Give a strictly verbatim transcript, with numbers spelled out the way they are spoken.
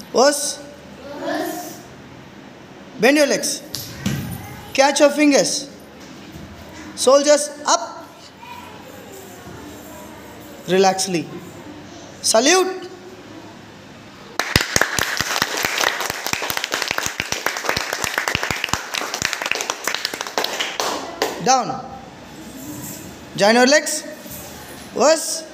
Os. Bend your legs. Catch your fingers. Soldiers up. Relaxedly. Salute. Down. Join your legs. Os.